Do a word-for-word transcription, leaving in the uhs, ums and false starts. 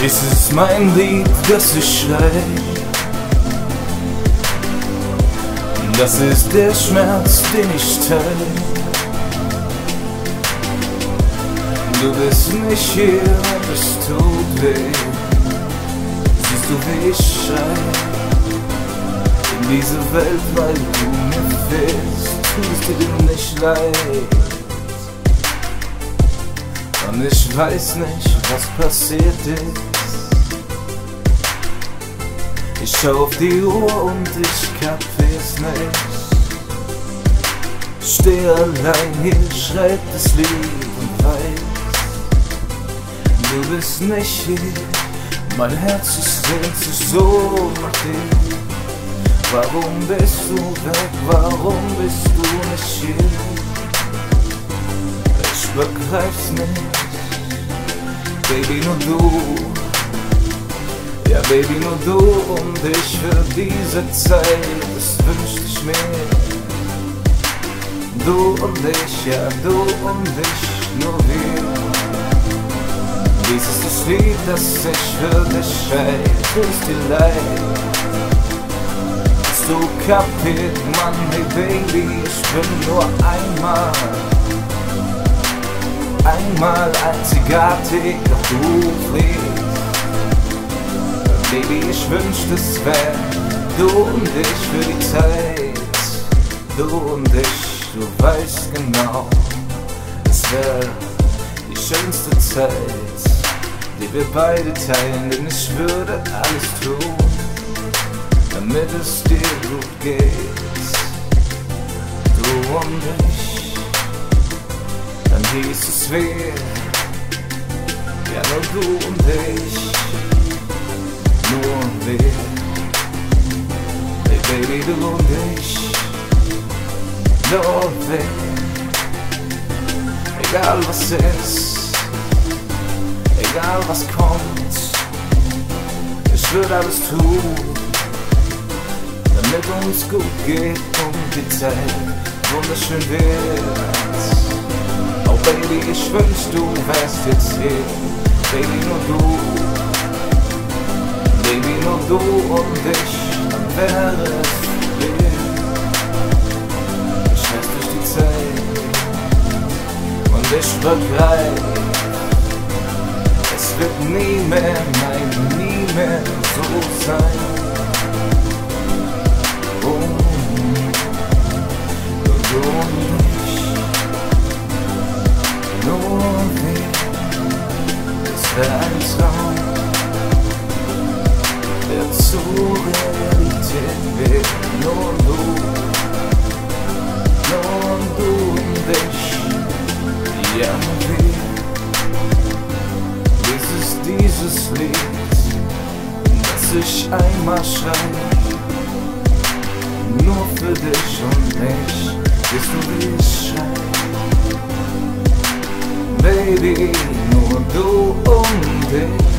Dies ist mein Lied, das ich schrei. Das ist der Schmerz, den ich teile. Du bist nicht hier und es tut weh. Siehst du, wie ich schrei in diese Welt, weil du mir fehlst. Tust dir nicht leid. Und ich weiß nicht, was passiert ist. Ich schau auf die Uhr und ich kapier's nicht. Steh allein hier, schreib das Lied und weiß, du bist nicht hier. Mein Herz ist sehnt sich so nach dir. Warum bist du weg? Warum bist du nicht hier? Ich begreif's nicht. Baby, nur du. Ja, Baby, nur du und ich für diese Zeit. Das wünscht ich mir. Du und ich, ja, du und ich, nur wir. Dies ist das Lied, das ich für dich schreib. Tust dir leid. Hast du kapiert, Mann, hey Baby, ich bin nur einmal. Einmal einzigartig, doch du fliegst. Baby, ich wünschte es wär du und ich für die Zeit. Du und ich, du weißt genau, es wär die schönste Zeit, die wir beide teilen. Denn ich würde alles tun, damit es dir gut geht. Du und ich, dann hieß es wir, ja nur du und ich, nur wir. Hey Baby, du und ich, nur wir. Egal was ist, egal was kommt, ich würde alles tun, damit uns gut geht und die Zeit wunderschön wird. Oh Baby, ich wünsch, du wärst jetzt hier. Baby, nur du. Baby, nur du und ich, dann wäre es leer. Ich weiß durch die Zeit und ich begreif, es wird nie mehr, nein, nie mehr so sein. Oh, nur du und ich, nur wir, es wäre ein Traum, der zur Realität wird. Nur du, nur du und ich, ja wir. Dieses, dieses Lied, das ich einmal schreib, nur für dich und mich, bist du wie ich schreib. Baby, nur du und ich.